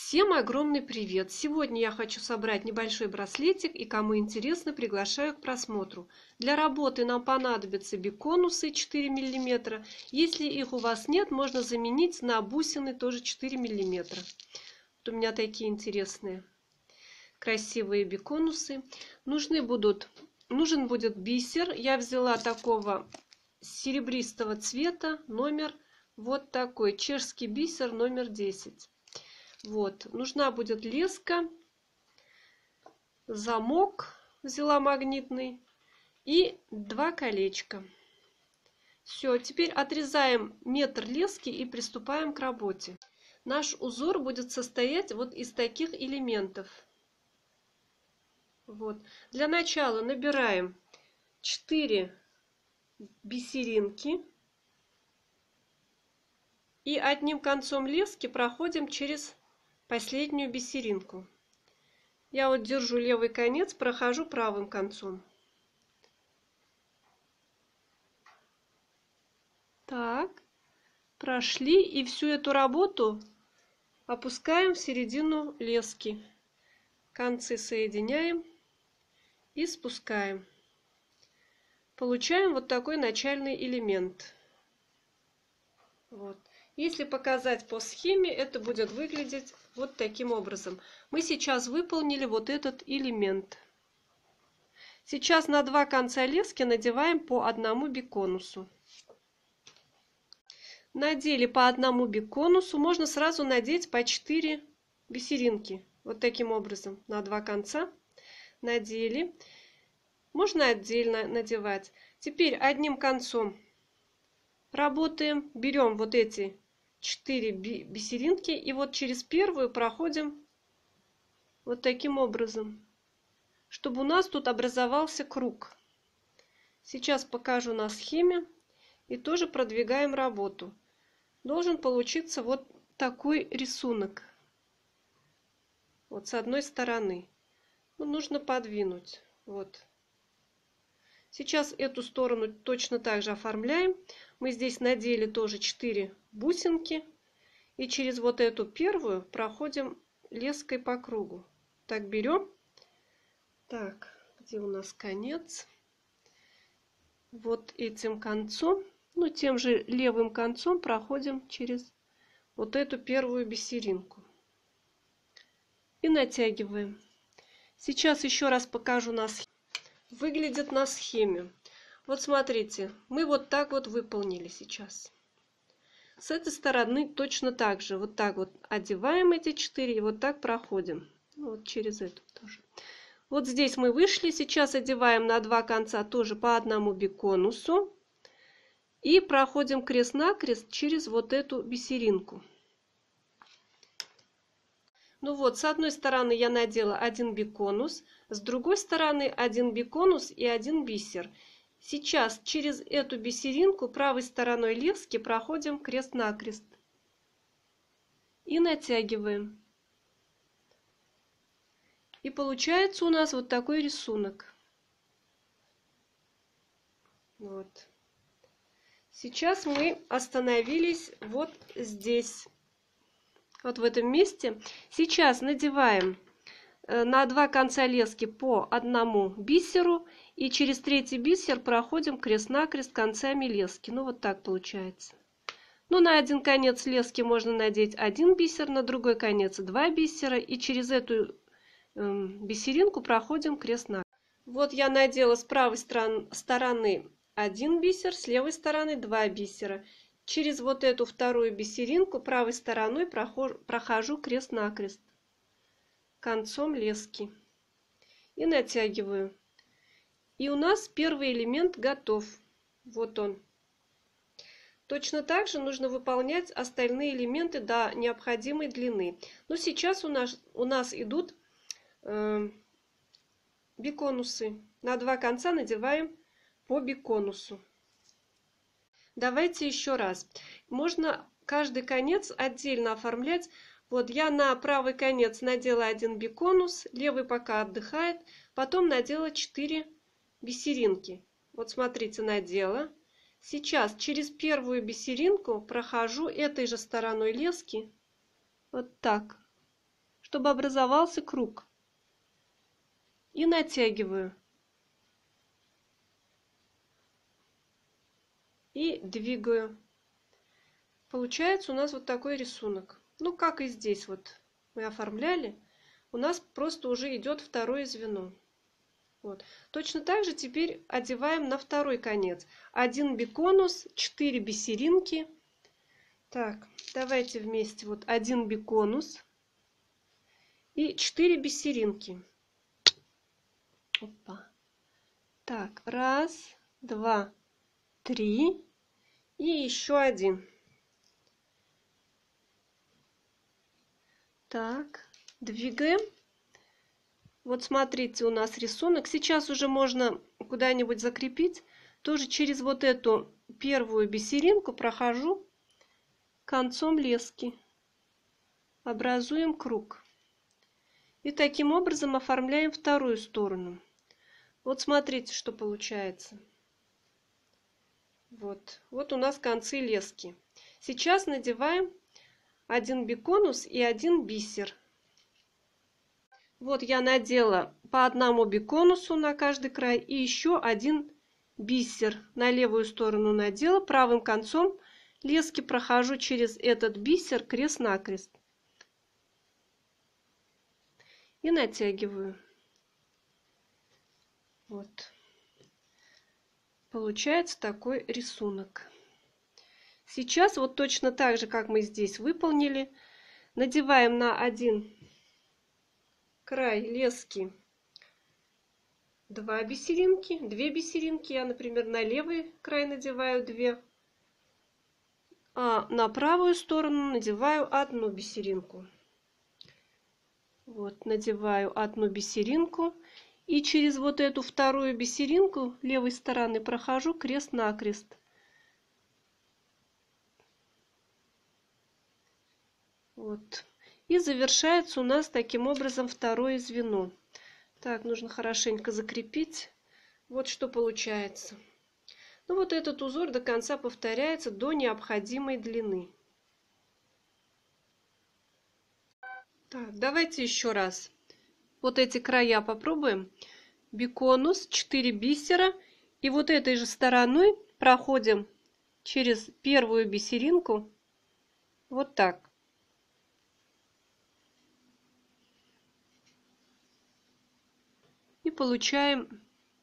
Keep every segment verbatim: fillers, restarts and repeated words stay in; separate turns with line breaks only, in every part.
Всем огромный привет! Сегодня я хочу собрать небольшой браслетик, и кому интересно, приглашаю к просмотру. Для работы нам понадобятся биконусы четыре миллиметра. Если их у вас нет, можно заменить на бусины тоже четыре миллиметра. Вот у меня такие интересные, красивые биконусы. Нужны будут, нужен будет бисер. Я взяла такого серебристого цвета, номер вот такой, чешский бисер номер десять. Вот, нужна будет леска, замок взяла магнитный и два колечка. Все, теперь отрезаем метр лески и приступаем к работе. Наш узор будет состоять вот из таких элементов. Вот. Для начала набираем четыре бисеринки и одним концом лески проходим через последнюю бисеринку. Я вот держу левый конец, прохожу правым концом. Так, прошли, и всю эту работу опускаем в середину лески. Концы соединяем и спускаем. Получаем вот такой начальный элемент. Вот. Если показать по схеме, это будет выглядеть вот таким образом. Мы сейчас выполнили вот этот элемент. Сейчас на два конца лески надеваем по одному биконусу. Надели по одному биконусу, можно сразу надеть по четыре бисеринки. Вот таким образом, на два конца надели. Можно отдельно надевать. Теперь одним концом работаем, берем вот эти четыре бисеринки и вот через первую проходим вот таким образом, чтобы у нас тут образовался круг. Сейчас покажу на схеме и тоже продвигаем работу. Должен получиться вот такой рисунок. Вот с одной стороны. Ну, нужно подвинуть. Вот. Сейчас эту сторону точно так же оформляем. Мы здесь надели тоже четыре бусинки. И через вот эту первую проходим леской по кругу. Так, берем. Так, где у нас конец? Вот этим концом, ну тем же левым концом проходим через вот эту первую бисеринку. И натягиваем. Сейчас еще раз покажу на схеме. Выглядит на схеме. Вот смотрите, мы вот так вот выполнили сейчас. С этой стороны точно так же. Вот так вот одеваем эти четыре и вот так проходим. Вот через эту тоже. Вот здесь мы вышли. Сейчас одеваем на два конца тоже по одному биконусу. И проходим крест-накрест через вот эту бисеринку. Ну вот, с одной стороны я надела один биконус, с другой стороны один биконус и один бисер. Сейчас через эту бисеринку правой стороной лески проходим крест-накрест и натягиваем. И получается у нас вот такой рисунок. Вот. Сейчас мы остановились вот здесь. Вот в этом месте. Сейчас надеваем на два конца лески по одному бисеру. И через третий бисер проходим крест-накрест концами лески. Ну вот так получается. Ну на один конец лески можно надеть один бисер, на другой конец два бисера. И через эту э, бисеринку проходим крест-накрест. Вот я надела с правой стороны один бисер, с левой стороны два бисера. Через вот эту вторую бисеринку правой стороной прохожу, прохожу крест-накрест концом лески и натягиваю. И у нас первый элемент готов. Вот он. Точно так же нужно выполнять остальные элементы до необходимой длины. Но сейчас у нас, у нас идут э, биконусы. На два конца надеваем по биконусу. Давайте еще раз. Можно каждый конец отдельно оформлять. Вот я на правый конец надела один биконус, левый пока отдыхает. Потом надела четыре бисеринки. Вот смотрите, надела. Сейчас через первую бисеринку прохожу этой же стороной лески. Вот так. чтобы образовался круг. И натягиваю. И двигаю. Получается у нас вот такой рисунок. Ну, как и здесь вот мы оформляли. У нас просто уже идет второе звено. Вот. Точно так же теперь одеваем на второй конец. Один биконус, четыре бисеринки. Так, давайте вместе. Вот один биконус и четыре бисеринки. Опа. Так, раз, два, три и еще один. Так, двигаем. Вот смотрите, у нас рисунок. Сейчас уже можно куда-нибудь закрепить. Тоже через вот эту первую бисеринку прохожу концом лески. Образуем круг. И таким образом оформляем вторую сторону. Вот смотрите, что получается. Вот, вот у нас концы лески. Сейчас надеваем один биконус и один бисер. Вот я надела по одному биконусу на каждый край и еще один бисер на левую сторону надела. Правым концом лески прохожу через этот бисер крест-накрест. И натягиваю. Вот. Получается такой рисунок. Сейчас вот точно так же, как мы здесь выполнили, надеваем на один край лески два бисеринки, две бисеринки. Я, например, на левый край надеваю две, а на правую сторону надеваю одну бисеринку. Вот, надеваю одну бисеринку и через вот эту вторую бисеринку левой стороны прохожу крест-накрест. Вот. И завершается у нас таким образом второе звено. Так, нужно хорошенько закрепить. Вот что получается. Ну вот этот узор до конца повторяется до необходимой длины. Так, давайте еще раз. Вот эти края попробуем. Биконус, четыре бисера. И вот этой же стороной проходим через первую бисеринку. Вот так. И получаем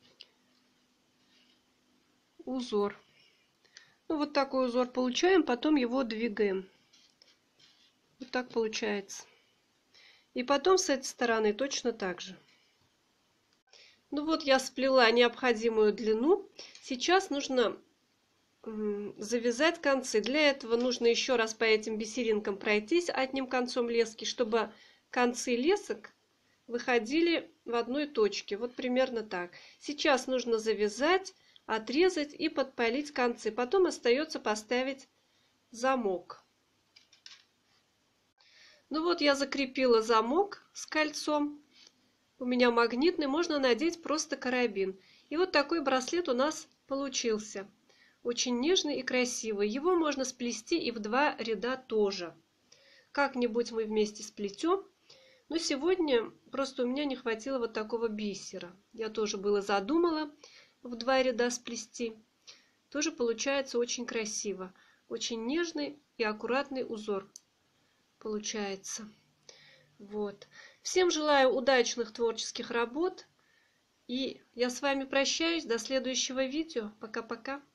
узор. Ну, вот такой узор получаем, потом его двигаем. Вот так получается. И потом с этой стороны точно так же. Ну вот я сплела необходимую длину. Сейчас нужно завязать концы. Для этого нужно еще раз по этим бисеринкам пройтись одним концом лески, чтобы концы лесок выходили в одной точке. Вот примерно так. Сейчас нужно завязать, отрезать и подпалить концы. Потом остается поставить замок. Ну вот я закрепила замок с кольцом. У меня магнитный. Можно надеть просто карабин. И вот такой браслет у нас получился. Очень нежный и красивый. Его можно сплести и в два ряда тоже. Как-нибудь мы вместе сплетем. Но сегодня просто у меня не хватило вот такого бисера. Я тоже было задумала в два ряда сплести. Тоже получается очень красиво. Очень нежный и аккуратный узор получается. Вот. Всем желаю удачных творческих работ. И я с вами прощаюсь. До следующего видео. Пока-пока.